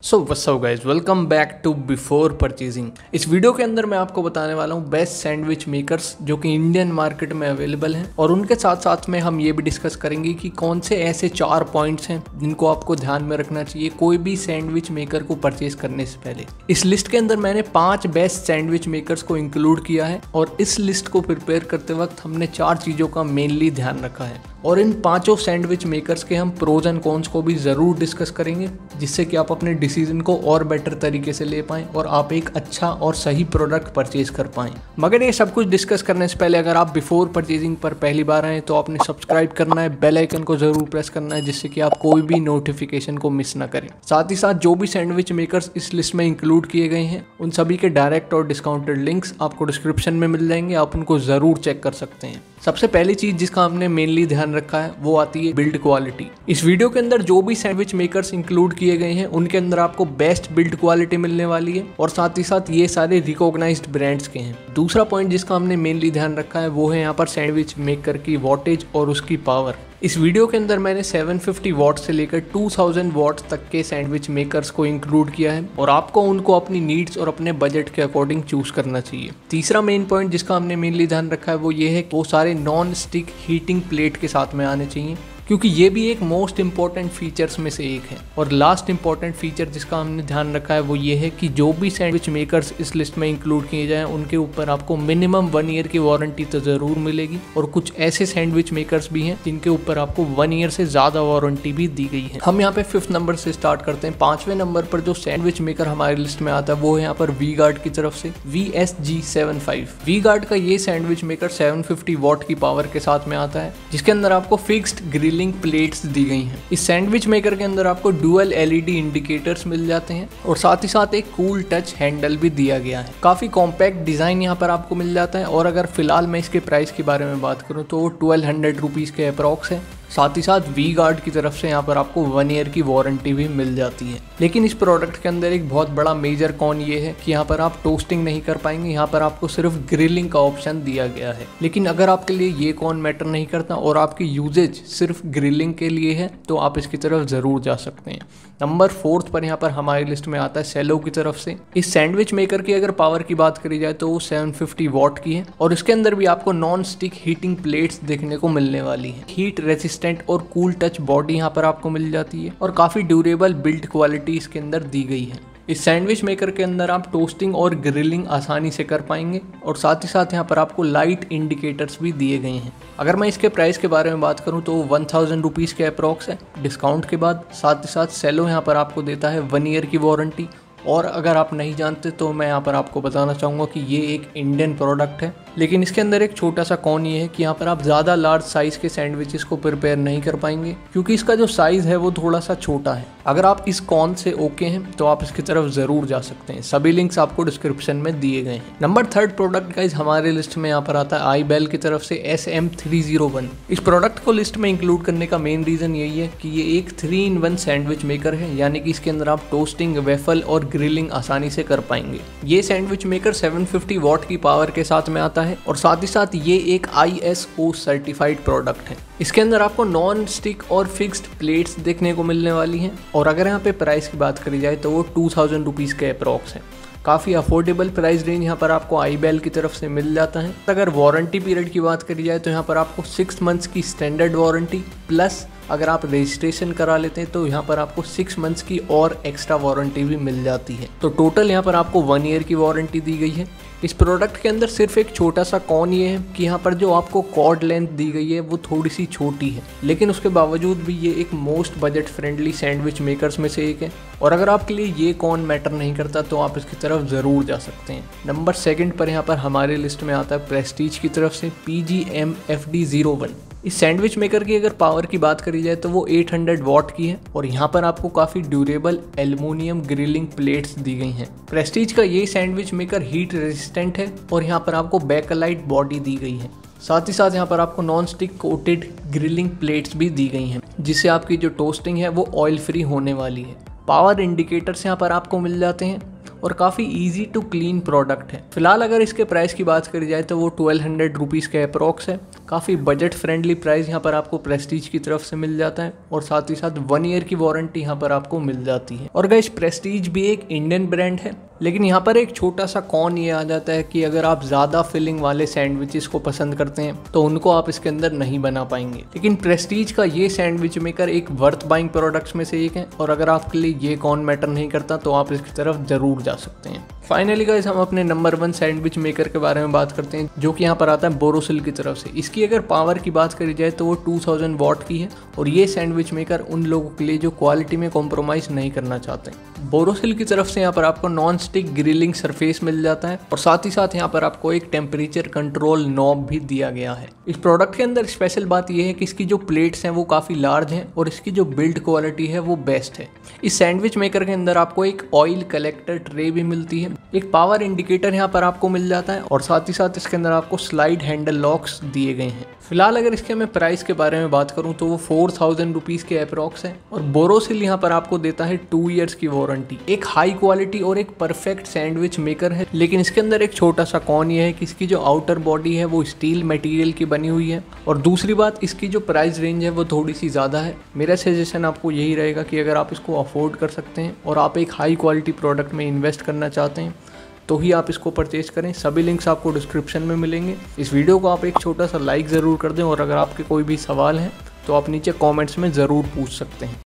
So what's up guys, welcome back to before purchasing. इस video के अंदर मैं आपको बताने वाला हूँ बेस्ट सैंडविच मेकर्स जो कि इंडियन मार्केट में अवेलेबल हैं, और उनके साथ साथ में हम ये भी डिस्कस करेंगे कि कौन से ऐसे 4 पॉइंट्स हैं जिनको आपको ध्यान में रखना चाहिए कोई भी सैंडविच मेकर को परचेज करने से पहले। इस लिस्ट के अंदर मैंने 5 बेस्ट सैंडविच मेकर्स को इंक्लूड किया है, और इस लिस्ट को प्रिपेयर करते वक्त हमने 4 चीज़ों का मेनली ध्यान रखा है, और इन 5 सैंडविच मेकर्स के हम प्रोज एंड कॉन्स को भी ज़रूर डिस्कस करेंगे, जिससे कि आप अपने डिसीजन को और बेटर तरीके से ले पाएं और आप एक अच्छा और सही प्रोडक्ट परचेज कर पाएं। मगर ये सब कुछ डिस्कस करने से पहले अगर आप बिफोर परचेजिंग पर पहली बार आए तो आपने सब्सक्राइब करना है, बेल आइकन को ज़रूर प्रेस करना है, जिससे कि आप कोई भी नोटिफिकेशन को मिस ना करें। साथ ही साथ जो भी सैंडविच मेकर्स इस लिस्ट में इंक्लूड किए गए हैं उन सभी के डायरेक्ट और डिस्काउंटेड लिंक्स आपको डिस्क्रिप्शन में मिल जाएंगे, आप उनको ज़रूर चेक कर सकते हैं। सबसे पहली चीज जिसका हमने मेनली ध्यान रखा है वो आती है बिल्ड क्वालिटी। इस वीडियो के अंदर जो भी सैंडविच मेकर्स इंक्लूड किए गए हैं उनके अंदर आपको बेस्ट बिल्ड क्वालिटी मिलने वाली है, और साथ ही साथ ये सारे रिकॉग्नाइज्ड ब्रांड्स के हैं। दूसरा पॉइंट जिसका हमने मेनली ध्यान रखा है वो है यहाँ पर सैंडविच मेकर की वॉटेज और उसकी पावर। इस वीडियो के अंदर मैंने 750 वॉट से लेकर 2000 वॉट तक के सैंडविच मेकर्स को इंक्लूड किया है, और आपको उनको अपनी नीड्स और अपने बजट के अकॉर्डिंग चूज करना चाहिए। तीसरा मेन पॉइंट जिसका हमने मेनली ध्यान रखा है वो ये है कि वो सारे नॉन स्टिक हीटिंग प्लेट के साथ में आने चाहिए, क्योंकि ये भी एक मोस्ट इंपॉर्टेंट फीचर्स में से एक है। और लास्ट इंपॉर्टेंट फीचर जिसका हमने ध्यान रखा है वो ये है कि जो भी सैंडविच मेकर्स इस लिस्ट में इंक्लूड किए जाएं उनके ऊपर आपको मिनिमम 1 ईयर की वारंटी तो जरूर मिलेगी, और कुछ ऐसे सैंडविच मेकर्स भी हैं जिनके ऊपर आपको 1 ईयर से ज्यादा वारंटी भी दी गई है। हम यहाँ पे 5th नंबर से स्टार्ट करते हैं। 5वें नंबर पर जो सैंडविच मेकर हमारी लिस्ट में आता है वो है यहाँ पर वी गार्ड की तरफ से VSG75। वी गार्ड का ये सैंडविच मेकर 750 वॉट की पावर के साथ में आता है, जिसके अंदर आपको फिक्स्ड ग्रिलिंग प्लेट्स दी गई हैं। इस सैंडविच मेकर के अंदर आपको डुअल LED इंडिकेटर्स मिल जाते हैं, और साथ ही साथ एक कूल टच हैंडल भी दिया गया है। काफी कॉम्पैक्ट डिजाइन यहाँ पर आपको मिल जाता है, और अगर फिलहाल मैं इसके प्राइस के बारे में बात करूँ तो 1200 रुपीज़ के अप्रॉक्स है। साथ ही साथ वी गार्ड की तरफ से यहाँ पर आपको 1 ईयर की वारंटी भी मिल जाती है। लेकिन इस प्रोडक्ट के अंदर एक बहुत बड़ा मेजर कॉन ये है कि यहाँ पर आप टोस्टिंग नहीं कर पाएंगे, यहाँ पर आपको सिर्फ ग्रिलिंग का ऑप्शन दिया गया है। लेकिन अगर आपके लिए ये कॉन मैटर नहीं करता और आपकी यूजेज सिर्फ ग्रिलिंग के लिए है तो आप इसकी तरफ जरूर जा सकते हैं। नंबर 4 पर यहाँ पर हमारी लिस्ट में आता है सेलो की तरफ से। इस सैंडविच मेकर की अगर पावर की बात करी जाए तो वो 750 वॉट की है, और इसके अंदर भी आपको नॉन स्टिक हीटिंग प्लेट्स देखने को मिलने वाली है। हीट रेजिस्टेंट और कूल टच बॉडी यहाँ पर आपको मिल जाती है, और काफी ड्यूरेबल बिल्ड क्वालिटी इसके अंदर दी गई है। इस सैंडविच मेकर के अंदर आप टोस्टिंग और ग्रिलिंग आसानी से कर पाएंगे, और साथ ही साथ यहाँ पर आपको लाइट इंडिकेटर्स भी दिए गए हैं। अगर मैं इसके प्राइस के बारे में बात करूँ तो 1000 रुपीज़ के अप्रॉक्स है डिस्काउंट के बाद। साथ ही साथ सेलो यहाँ पर आपको देता है 1 ईयर की वारंटी। और अगर आप नहीं जानते तो मैं यहाँ पर आपको बताना चाहूँगा कि ये एक इंडियन प्रोडक्ट है, लेकिन इसके अंदर एक छोटा सा कॉन ये है कि यहाँ पर आप ज़्यादा लार्ज साइज़ के सैंडविचेस को प्रिपेयर नहीं कर पाएंगे, क्योंकि इसका जो साइज़ है वो थोड़ा सा छोटा है। अगर आप इस कॉन से ओके हैं तो आप इसकी तरफ ज़रूर जा सकते हैं। सभी लिंक्स आपको डिस्क्रिप्शन में दिए गए हैं। नंबर 3 प्रोडक्ट गाइस हमारे लिस्ट में यहाँ पर आता है iBell की तरफ से SM301। इस प्रोडक्ट को लिस्ट में इंक्लूड करने का मेन रीज़न यही है कि ये एक 3-in-1 सैंडविच मेकर है, यानी कि इसके अंदर आप टोस्टिंग, वेफल और ग्रिलिंग आसानी से कर पाएंगे। ये सैंडविच मेकर 750 वॉट की पावर के साथ में आता है, और साथ ही साथ ये एक ISO सर्टिफाइड प्रोडक्ट है। इसके अंदर आपको नॉन स्टिक और फिक्स्ड प्लेट्स देखने को मिलने वाली हैं, और अगर यहाँ पे प्राइस की बात करी जाए तो वो 2000 रुपीज़ के अप्रॉक्स है। काफ़ी अफोर्डेबल प्राइस रेंज यहाँ पर आपको iBell की तरफ से मिल जाता है। अगर वारंटी पीरियड की बात करी जाए तो यहाँ पर आपको 6 मंथ्स की स्टैंडर्ड वारंटी, प्लस अगर आप रजिस्ट्रेशन करा लेते हैं तो यहाँ पर आपको 6 मंथ्स की और एक्स्ट्रा वारंटी भी मिल जाती है। तो टोटल यहाँ पर आपको 1 ईयर की वारंटी दी गई है। इस प्रोडक्ट के अंदर सिर्फ एक छोटा सा कॉन ये है कि यहाँ पर जो आपको कॉर्ड लेंथ दी गई है वो थोड़ी सी छोटी है, लेकिन उसके बावजूद भी ये एक most budget friendly sandwich makers में से एक है, और अगर आपके लिए ये कॉन मैटर नहीं करता तो आप इसकी तरफ ज़रूर जा सकते हैं। नंबर 2 पर यहाँ पर हमारे लिस्ट में आता है प्रेस्टीज की तरफ से PGM-FD01। इस सैंडविच मेकर की अगर पावर की बात करी जाए तो वो 800 वॉट की है, और यहाँ पर आपको काफ़ी ड्यूरेबल एल्युमिनियम ग्रिलिंग प्लेट्स दी गई हैं। प्रेस्टीज का ये सैंडविच मेकर हीट रेजिस्टेंट है, और यहाँ पर आपको बैकलाइट बॉडी दी गई है। साथ ही साथ यहाँ पर आपको non stick coated grilling plates भी दी गई हैं, जिससे आपकी जो टोस्टिंग है वो ऑयल फ्री होने वाली है। पावर इंडिकेटर्स यहाँ पर आपको मिल जाते हैं, और काफ़ी इजी टू क्लीन प्रोडक्ट है। फिलहाल अगर इसके प्राइस की बात करी जाए तो वो 1200 रुपीज़ के अप्रॉक्स है, काफ़ी बजट फ्रेंडली प्राइस यहाँ पर आपको प्रेस्टीज की तरफ से मिल जाता है और साथ ही साथ 1 ईयर की वारंटी यहाँ पर आपको मिल जाती है। और गाइस प्रेस्टीज भी एक इंडियन ब्रांड है, लेकिन यहाँ पर एक छोटा सा कॉन ये आ जाता है कि अगर आप ज़्यादा फिलिंग वाले सैंडविचेस को पसंद करते हैं तो उनको आप इसके अंदर नहीं बना पाएंगे। लेकिन प्रेस्टीज का ये सैंडविच मेकर एक वर्थ बाइंग प्रोडक्ट्स में से एक है और अगर आपके लिए ये कॉन मैटर नहीं करता तो आप इसकी तरफ ज़रूर जा सकते हैं। फाइनली गाइस हम अपने नंबर 1 सैंडविच मेकर के बारे में बात करते हैं, जो कि यहाँ पर आता है बोरोसिल की तरफ से। इसकी अगर पावर की बात करी जाए तो वो 2000 वॉट की है और ये सैंडविच मेकर उन लोगों के लिए जो क्वालिटी में कॉम्प्रोमाइज़ नहीं करना चाहते। बोरोसिल की तरफ से यहाँ पर आपको नॉन स्टिक ग्रिलिंग सरफेस मिल जाता है और साथ ही साथ यहाँ पर आपको एक टेम्परेचर कंट्रोल नॉब भी दिया गया है। इस प्रोडक्ट के अंदर स्पेशल बात यह है कि इसकी जो प्लेट्स हैं वो काफ़ी लार्ज हैं और इसकी जो बिल्ड क्वालिटी है वो बेस्ट है। इस सैंडविच मेकर के अंदर आपको एक ऑयल कलेक्टर ट्रे भी मिलती है, एक पावर इंडिकेटर यहाँ पर आपको मिल जाता है और साथ ही साथ इसके अंदर आपको स्लाइड हैंडल लॉक्स दिए गए हैं। फिलहाल अगर इसके मैं प्राइस के बारे में बात करूं तो वो 4000 रुपीज़ के अप्रॉक्स है और बोरोसिल यहाँ पर आपको देता है 2 ईयर्स की वारंटी। एक हाई क्वालिटी और एक परफेक्ट सैंडविच मेकर है, लेकिन इसके अंदर एक छोटा सा कॉन ये है कि इसकी जो आउटर बॉडी है वो स्टील मटेरियल की बनी हुई है और दूसरी बात इसकी जो प्राइस रेंज है वो थोड़ी सी ज़्यादा है। मेरा सजेशन आपको यही रहेगा कि अगर आप इसको अफोर्ड कर सकते हैं और आप एक हाई क्वालिटी प्रोडक्ट में इन्वेस्ट करना चाहते हैं तो ही आप इसको परचेज करें। सभी लिंक्स आपको डिस्क्रिप्शन में मिलेंगे। इस वीडियो को आप एक छोटा सा लाइक ज़रूर कर दें और अगर आपके कोई भी सवाल हैं तो आप नीचे कमेंट्स में ज़रूर पूछ सकते हैं।